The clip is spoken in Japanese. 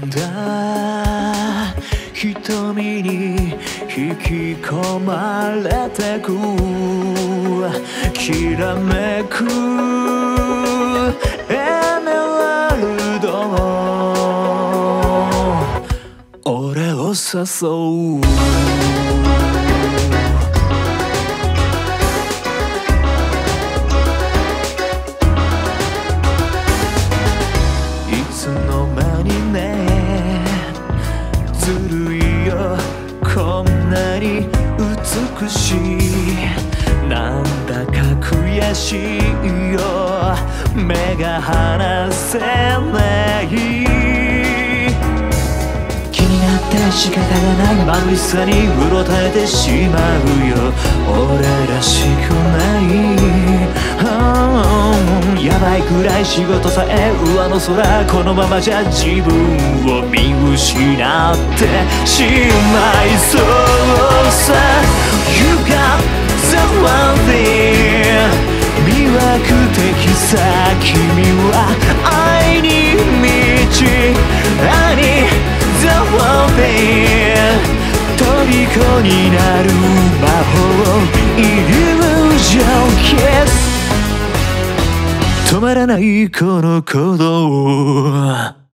だ瞳に引き込まれてくきらめくエメラルド俺を誘う美しいなんだか悔しいよ目が離せない気になって仕方がない眩しさにうろたえてしまうよ俺らしくないやばいくらい仕事さえ上の空このままじゃ自分を見失ってしまいそうさ You got the one thing 魅惑的さ君は愛に満ち I need the one thing 虜になる魔法イリュージョンキス止まらないこの鼓動